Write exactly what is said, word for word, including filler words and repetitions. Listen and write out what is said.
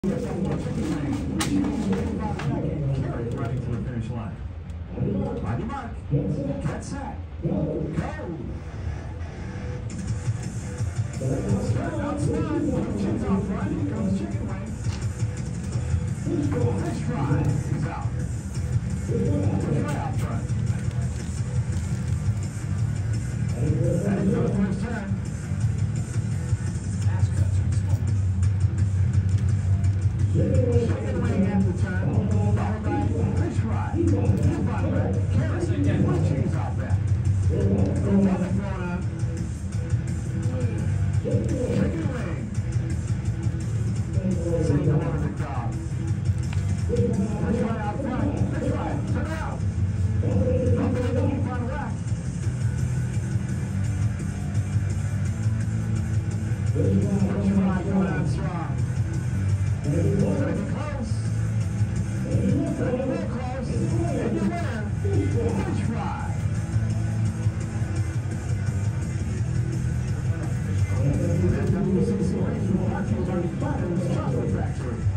Running to the finish line. Mighty Mark. Get set. Go. Starting out smart. Chins out front. Here comes Chicken Wing. Fish fry. He's out. Fish fry out front. Ready for the first turn. Pass cuts are small. Chicken Wing at the turn. Followed by Fish fry. Keep on red. Carrot. Blue cheese out back. Go on the corner. Chicken Wing. Single over the top. Fish fry out front. Fish fry. Turn out. Don't believe the keep on rack. Fish fry coming out strong. Very close. Very close. And your winner, Fish fry. W C C Chocolate Factory.